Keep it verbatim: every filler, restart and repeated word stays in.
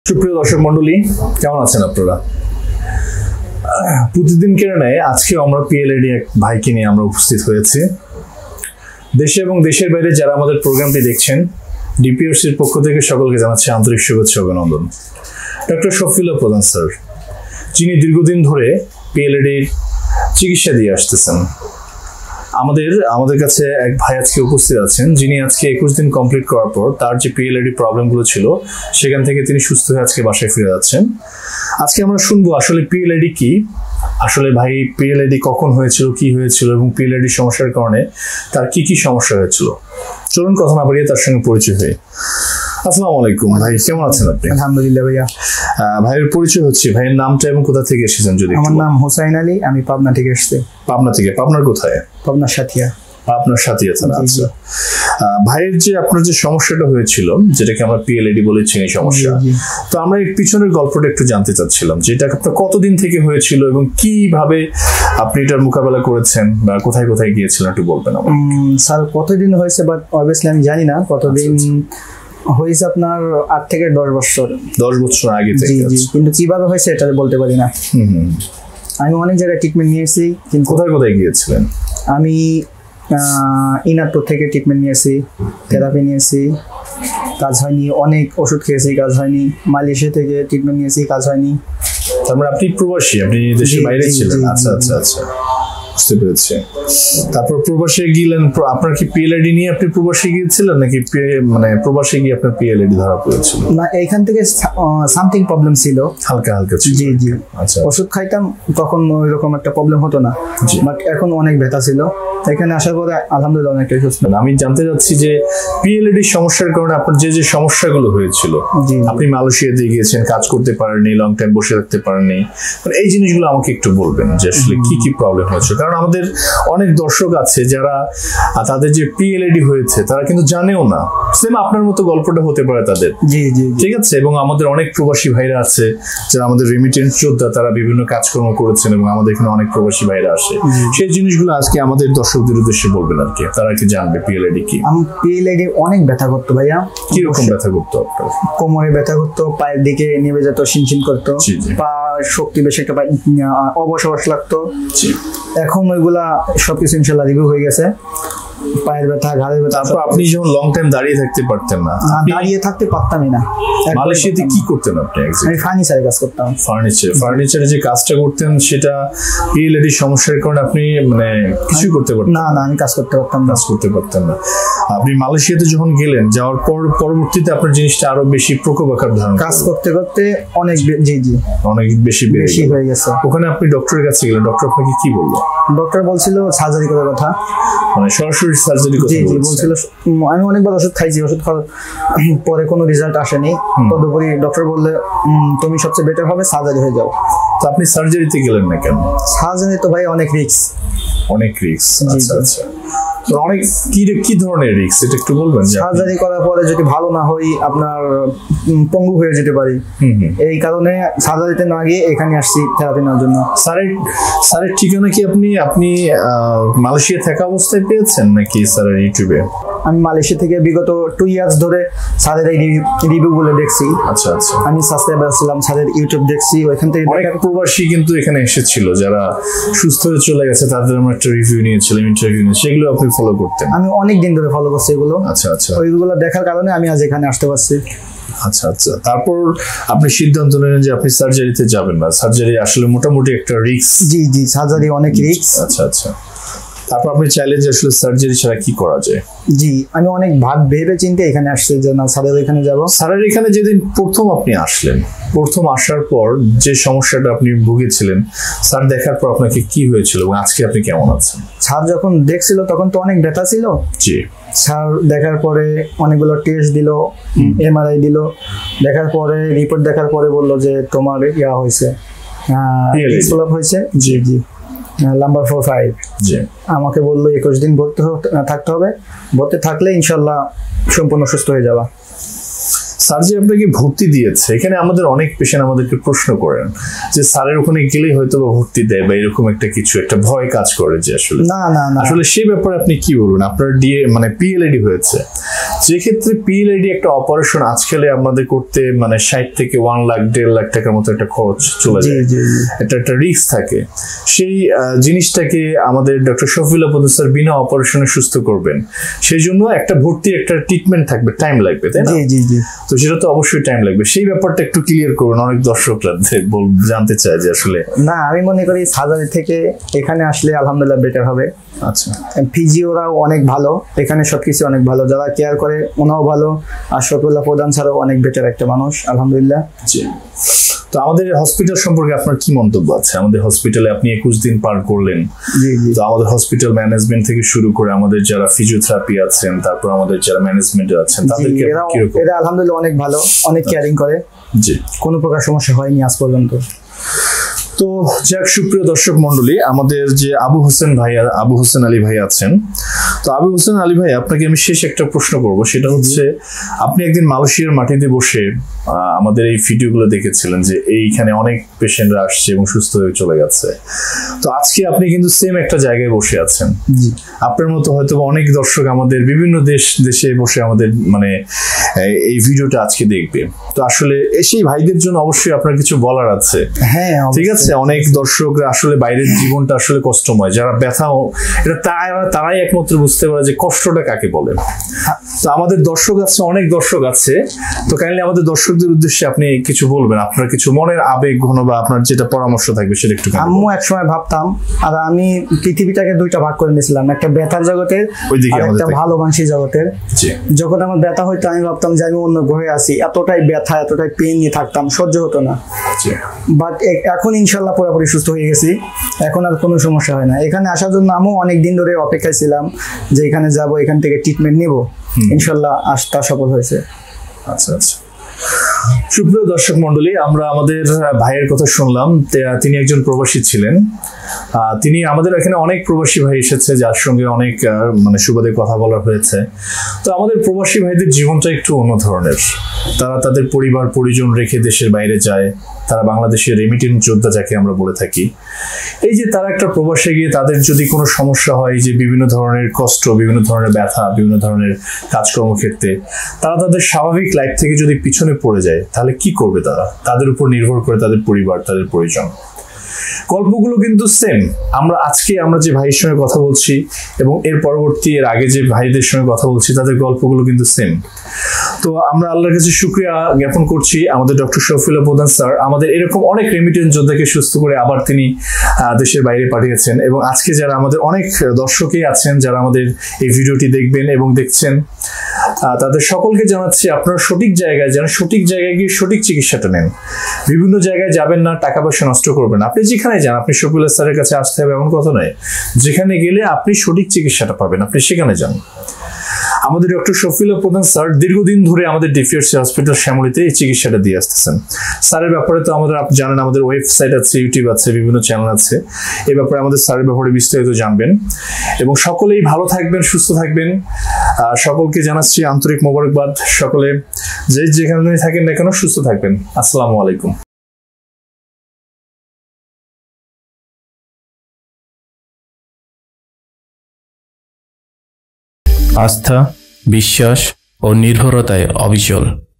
সুপ্রিয় দর্শক মন্ডলী, কেমন আছেন আপনারা? প্রতিদিন কেন নেয় আজকে আমরা পিএলআইডি এক ভাইকে নিয়ে আমরা উপস্থিত হয়েছি। দেশে এবং দেশের বাইরে যারা আমাদের প্রোগ্রামটি দেখছেন, ডিপিআরসির পক্ষ থেকে সকলকে জানাচ্ছি আন্তরিক শুভেচ্ছা অভিনন্দন। ডক্টর শফিউল্লাহ প্রধান স্যার, যিনি দীর্ঘদিন ধরে পিএলআইডির চিকিৎসা দিয়ে আসতেছেন, আমাদের আমাদের কাছে এক ভাই আজকে উপস্থিত আছেন, যিনি আজকে একুশ দিন কমপ্লিট করার পর তার যে পিএলআইডি প্রবলেমগুলো ছিল সেখান থেকে তিনি সুস্থ হয়ে আজকে বাসায় ফিরে যাচ্ছেন। আজকে আমরা শুনবো আসলে পিএলআইডি কি, আসলে ভাই পিএলআইডি কখন হয়েছিল, কি হয়েছিল এবং পিএলআইডি সমস্যার কারণে তার কি কি সমস্যা হয়েছিল। চলুন কথা না বাড়িয়ে তার সঙ্গে পরিচয় হই। আসসালামু আলাইকুম ভাই, কেমন আছেন আপনি? আলহামদুলিল্লাহ ভাইয়া। ভাইয়ের পরিচয় হচ্ছে, ভাইয়ের নামটা এবং কোথা থেকে এসেছেন যদি? আমার নাম হোসাইন আলী, আমি পাবনা থেকে এসেছি। পাবনা থেকে? পাবনার কোথায়? পাবনার সাথিয়া। আপনার সাথে আছেন, আচ্ছা। ভাইয়ের যে আপনার যে সমস্যাটা হয়েছিল, যেটাকে আমরা পিএলআইডি বলে চিনি সমস্যা, তো আমরা এর পিছনের গল্পটা একটু জানতে চাচ্ছিলাম যে এটা আপনার কতদিন থেকে হয়েছিল এবং কিভাবে আপনি এটার মোকাবেলা করেছেন বা কোথায় কোথায় গিয়েছিলেন একটু বলবেন আমাকে। স্যার কতদিন হয়েছে বাট অবভিয়াসলি আমি জানি না কতদিন হয়েছে। আপনার আট থেকে দশ বছর দশ বছর আগে থেকে, কিন্তু কিভাবে হয়েছে এটা বলতে পারি না। আমি অনেক জায়গায় ট্রিটমেন্ট নিয়েছি। কিন্তু কোথায় কোথায় গিয়েছিলেন? আমি ইনারপুর থেকে ট্রিটমেন্ট নিয়েছি, থেরাপি নিয়েছি, কাজ হয়নি। অনেক ওষুধ খেয়েছি, কাজ হয়নি। মালয়েশিয়া থেকে ট্রিটমেন্ট নিয়েছি, কাজ হয়নি। তার মানে আপনি প্রবাসী, আপনি দেশের বাইরে ছিলেন? আচ্ছা আচ্ছা আচ্ছা, বুঝতে পেরেছি। তারপর প্রবাসে গেলেন, আপনার কি পিএলআইডি নিয়ে আপনি প্রবাসে গিয়েছিলেন নাকি মানে প্রবাসে গিয়ে আপনার পিএলআইডি ধরা পড়েছিল? না, এইখান থেকে সামথিং প্রবলেম ছিল, হালকা হালকা ছিল। জি জি, আচ্ছা। ওষুধ খাইতাম তখন ওই রকম একটা প্রবলেম হতো না, বাট এখন অনেক ব্যথা ছিল। এখানে আসার পরে আলহামদুলিল্লাহ অনেকটাই সুস্থ। আমি জানতে চাচ্ছি যে পিএলআইডি সমস্যার কারণে আপনার যে যে সমস্যাগুলো হয়েছিল, আপনি মালয়েশিয়াতে গিয়েছেন, কাজ করতে পারেননি, লং টাইম বসে থাকতে পারেননি, মানে এই জিনিসগুলো আমাকে একটু বলবেন যে আসলে কি কি প্রবলেম হয়েছে। কারণ আমাদের অনেক দর্শক আছে যারা তাদের যে পিএলআইডি হয়েছে তারা কিন্তু জানেও না, সেম আপনার মতো গল্পটা হতে পারে তাদের। জি জি, ঠিক আছে। এবং আমাদের অনেক প্রবাসী ভাইরা আছে যারা আমাদের রেমিটেন্স যোদ্ধা, তারা বিভিন্ন কাজকর্ম করেছেন এবং আমাদের এখানে অনেক প্রবাসী ভাইরা আসে। সেই জিনিসগুলো আজকে আমাদের দর্শকদের উদ্দেশ্যে বলবেন আর কি, তারা কি জানবে পিএলআইডি কি। আমি পিএলআইডি অনেক ব্যথা করতো ভাইয়া। কি রকম ব্যথা করতো আপনার? কোমরে ব্যথা করতো, পায়ের দিকে নেমে যেত, শিনশিন করতো, পা শক্তি বেশি একটা অবশ অবশ লাগতো। এখন ওইগুলা সবকিছু ইনশাল্লাহ রিভিউ হয়ে গেছে। পায়ের ব্যথা, ঘাড়ের ব্যথা। তারপর আপনি যখন লং টাইম দাঁড়িয়ে থাকতে পারতেন না? দাঁড়িয়ে থাকতে পারতামই না। মালয়েশিয়াতে কি করতেন আপনি? আমি ফার্নিচারে কাজ করতাম। ফার্নিচার ফার্নিচারে যে কাজটা করতেন সেটা পিএলআইডি সমস্যার কারণে আপনি মানে কিছু করতে পারতেন না? না, আমি কাজ করতে পারতাম কাজ করতে পারতেন না। আপনি মালয়েশিয়াতে যখন গেলেন, যাওয়ার পর পরবর্তীতে আপনার জিনিসটা আরো বেশি প্রকোপ আকার ধারণ, কাজ করতে করতে অনেক জি জি অনেক বেশি বেশি হয়ে গেছে। ওখানে আপনি ডক্টরের কাছে গেলেন, ডক্টর আপনাকে কি বললো? ডক্টর বলছিল সার্জারি করার কথা, মানে সরাসরি সার্জারি করতে বলছিল। আমি অনেকবার ওষুধ খাইছি, ওষুধ খাওয়ার পরে কোনো রেজাল্ট আসেনি। তদুপরি ডক্টর বললে তুমি সবচেয়ে বেটার হবে সার্জারি হয়ে যাও। তো আপনি সার্জারিতে গেলেন না কেন? সার্জারি তো ভাই অনেক রিস্ক। অনেক রিস্ক? আচ্ছা আচ্ছা, অনেক কি কি ধরনের রিস্ক এটা একটু বলবেন? সার্জারি করার পরে যদি ভালো না হই আপনার পঙ্গু হয়ে যেতে পারি, এই কারণে সার্জারিতে না গিয়ে এখানে আসছি থেরাপি নেওয়ার জন্য। স্যারের স্যারের ঠিকানা কি আপনি আপনি মালয়েশিয়া থাকা অবস্থায় পেয়েছেন নাকি স্যারের ইউটিউবে? আমি মালয়েশিয়া থেকে বিগত টু ইয়ার্স ধরে স্যারের এই রিভিউ গুলো দেখছি। আচ্ছা আচ্ছা, আমি সাবস্ক্রাইবার ছিলাম, স্যারের ইউটিউব দেখছি। ওইখান থেকে অনেক প্রবাসী কিন্তু এখানে এসেছিল যারা সুস্থ হয়ে চলে গেছে, তাদের আমরা একটা রিভিউ নিয়েছিলাম, ইন্টারভিউ নিয়েছি, সেগুলো আপনি ফলো করতেন? আমি অনেক দিন ধরে ফলো করছি এগুলো। আচ্ছা আচ্ছা, ওইগুলো দেখার কারণে আমি আজ এখানে আসতে পারছি। আচ্ছা আচ্ছা, তারপর আপনি সিদ্ধান্ত নিলেন যে আপনি সার্জারিতে যাবেন না। সার্জারি আসলে মোটামুটি একটা রিস্ক। জি জি, সার্জারি অনেক রিস্ক। আচ্ছা আচ্ছা, তারপর আপনি চাইলেন যে আসলে সার্জারি ছাড়া কি করা যায়? জি, আমি অনেক ভাব ভেবে চিন্তে এখানে আসছি যে না স্যারের এখানে যাব। স্যারের এখানে যেদিন প্রথম আপনি আসলেন, প্রথম আসার পর যে সমস্যাটা আপনি ভুগেছিলেন, স্যার দেখার পর আপনাকে কি হয়েছিল এবং আজকে আপনি কেমন আছেন? স্যার যখন দেখছিল তখন তো অনেক ব্যথা ছিল। জি। স্যার দেখার পরে অনেকগুলো টেস্ট দিল, এমআরআই দিল। দেখার পরে রিপোর্ট দেখার পরে বললো যে তোমার ইয়া হয়েছে, ডিসপ্লাপ হয়েছে। জি জি, নাম্বার ফোর ফাইভ। জি। আমাকে বললো একুশ দিন ভর্তি থাকতে হবে, ভর্তি থাকলে ইনশাল্লাহ সম্পূর্ণ সুস্থ হয়ে যাবা। স্যার যে আপনাকে ভর্তি দিয়েছে, এখানে আমাদের অনেক পেশেন্ট আমাদেরকে প্রশ্ন করেন যে স্যারের ওখানে গেলেই হয়তো বা ভর্তি দেয় বা এরকম একটা কিছু একটা ভয় কাজ করে যে আসলে না না না আসলে সেই ব্যাপারে আপনি কি বলবেন? আপনার ডিএ মানে পিএলআইডি হয়েছে, যে ক্ষেত্রে পিএলআইডি একটা অপারেশন আজকালে আমাদের করতে মানে ষাট থেকে ওয়ান লাখ দেড় লাখ টাকার মতো একটা খরচ চলে যায়, এটা একটা রিস্ক থাকে। সেই জিনিসটাকে আমাদের ডক্টর শফিউল্লাহ প্রধান স্যার বিনা অপারেশনে সুস্থ করবেন, সেই জন্য একটা ভর্তি একটা ট্রিটমেন্ট থাকবে, টাইম লাগবে, তাই না? তো সেটা তো অবশ্যই টাইম লাগবে, সেই ব্যাপারটা একটু ক্লিয়ার করুন, অনেক দর্শকরা জানতে চায় যে আসলে। না, আমি মনে করি সার্জারি থেকে এখানে আসলে আলহামদুলিল্লাহ বেটার হবে। আচ্ছা, ফিজিওরাও অনেক ভালো, এখানে সবকিছু অনেক ভালো, যারা কেয়ার করে ওনাও ভালো, আর শফিউল্লাহ প্রধান স্যারও অনেক বেটার একটা মানুষ আলহামদুলিল্লাহ। জি। তো আমাদের হসপিটাল সম্পর্কে আপনার কি মন্তব্য আছে? আমাদের হসপিটালে আপনি একুশ দিন পার করলেন, তো আমাদের হসপিটাল ম্যানেজমেন্ট থেকে শুরু করে আমাদের যারা ফিজিওথেরাপি আছেন, তারপর আমাদের যারা ম্যানেজমেন্টে আছেন, তাদেরকে কিরকম? এরা আলহামদুলিল্লাহ অনেক ভালো, অনেক কেয়ারিং করে। জি, কোনো প্রকার সমস্যা হয়নি আজ পর্যন্ত। তো যাক, সুপ্রিয় দর্শক মন্ডলী, আমাদের যে আবু হোসেন ভাই আবু হোসেন আলী ভাই আছেন, তো আবু হোসেন আলী ভাই আপনাকে আমি শেষ একটা প্রশ্ন করব, সেটা হচ্ছে আপনি একদিন মালয়েশিয়ার মাটিতে বসে আমাদের এই ভিডিওগুলো দেখেছিলেন যে এইখানে অনেক পেশেন্টরা আসছে এবং সুস্থ হয়ে চলে গেছে। তো আজকে আপনি কিন্তু সেম একটা জায়গায় বসে আছেন, আপনার মতো হয়তো অনেক দর্শক আমাদের বিভিন্ন দেশ দেশে বসে আমাদের মানে এই ভিডিওটা আজকে দেখবে। তো আসলে সেই ভাইদের জন্য অবশ্যই আপনার কিছু বলার আছে। হ্যাঁ, ঠিক আছে। অনেক দর্শকরা আসলে বাইরের জীবনটা আসলে কষ্টময়, যারা ব্যথা এটা তারা তারাই একমাত্র বুঝতে পারে যে কষ্টটা কাকে বলে। তো আমাদের দর্শক আছে, অনেক দর্শক আছে, তো কাইন্ডলি আমাদের দর্শকদের উদ্দেশ্যে আপনি কিছু বলবেন, আপনার কিছু মনের আবেগ ঘন বা আপনার যেটা পরামর্শ থাকবে সেটা একটু। আম্মু একসময় ভাবতাম, আর আমি পৃথিবীটাকে দুইটা ভাগ করে নিয়েছিলাম, একটা ব্যথার জগতের আর একটা ভালো মানসিক জগতের। যখন আমার ব্যথা হইতো আমি ভাবতাম যে আমি অন্য গ্রহে আছি, এতটাই ব্যথা এতটাই পেন নিয়ে থাকতাম, সহ্য হতো না। বাট এখন ইনশাল্লাহ পুরোপুরি সুস্থ হয়ে গেছি, এখন আর কোনো সমস্যা হয় না। এখানে আসার জন্য আমিও অনেক দিন ধরে অপেক্ষায় ছিলাম যে এখানে যাব, এখান থেকে ট্রিটমেন্ট নেব, ইনশাল্লাহ আসটা সফল হয়েছে। আচ্ছা আচ্ছা, সুপ্রিয় দর্শক মন্ডলী, আমরা আমাদের ভাইয়ের কথা শুনলাম, তিনি একজন প্রবাসী ছিলেন। তিনি আমাদের এখানে অনেক প্রবাসী ভাই এসেছে যার সঙ্গে অনেক মানে সুবাদে কথা বলা হয়েছে। তো আমাদের প্রবাসী ভাইদের জীবনটা একটু অন্য ধরনের, তারা তাদের পরিবার পরিজন রেখে দেশের বাইরে যায়, তারা বাংলাদেশের রেমিটেন্স যোদ্ধা যাকে আমরা বলে থাকি। এই যে তারা একটা প্রবাসে গিয়ে তাদের যদি কোনো সমস্যা হয়, যে বিভিন্ন ধরনের কষ্ট, বিভিন্ন ধরনের ব্যথা, বিভিন্ন ধরনের কাজকর্ম ক্ষেত্রে তারা তাদের স্বাভাবিক লাইফ থেকে যদি পিছনে পড়ে যায়, তাহলে কি করবে তারা? তাদের উপর নির্ভর করে তাদের পরিবার, তাদের পরিজন। গল্পগুলো কিন্তু সেম। আমরা আজকে আমরা যে ভাইয়ের সঙ্গে কথা বলছি এবং এর পরবর্তী এর আগে যে ভাইদের সঙ্গে কথা বলছি, তাদের গল্পগুলো কিন্তু সেম। তো আমরা আল্লাহর কাছে শুকরিয়া জ্ঞাপন করছি আমাদের ডক্টর শফিউল্লাহ প্রধান স্যার আমাদের এরকম অনেক রেমিটেন্স যোদ্ধাকে সুস্থ করে আবার তিনি দেশের বাইরে পাঠিয়েছেন। এবং আজকে যারা আমাদের অনেক দর্শকই আছেন যারা আমাদের এই ভিডিওটি দেখবেন এবং দেখছেন, তাদের সকলকে জানাচ্ছি আপনারা সঠিক জায়গায় যান, সঠিক জায়গায় গিয়ে সঠিক চিকিৎসাটা নেন। বিভিন্ন জায়গায় যাবেন না, টাকা পয়সা নষ্ট করবেন না। আপনি যেখানে যান, আপনি শফিউল্লাহ স্যারের কাছে আসতে হবে এমন কথা নয়, যেখানে গেলে আপনি সঠিক চিকিৎসাটা পাবেন আপনি সেখানে যান। আমাদের ডক্টর শফিউল্লাহ প্রধান স্যার দীর্ঘদিন ধরে আমাদের ডিপিআরসি হসপিটাল শ্যামলীতে এই চিকিৎসাটা দিয়ে আসতেছেন। স্যারের ব্যাপারে তো আমাদের আপনি জানেন, আমাদের ওয়েবসাইট আছে, ইউটিউব আছে, বিভিন্ন চ্যানেল আছে, এই ব্যাপারে আমাদের স্যারের ব্যাপারে বিস্তারিত জানবেন। এবং সকলেই ভালো থাকবেন, সুস্থ থাকবেন। সকলকে জানাচ্ছি আন্তরিক মোবারকবাদ। সকলে যে যেখানে থাকেন না কেন সুস্থ থাকবেন। আসসালামু আলাইকুম। আস্থা, বিশ্বাস ও নির্ভরতায় অবিচল।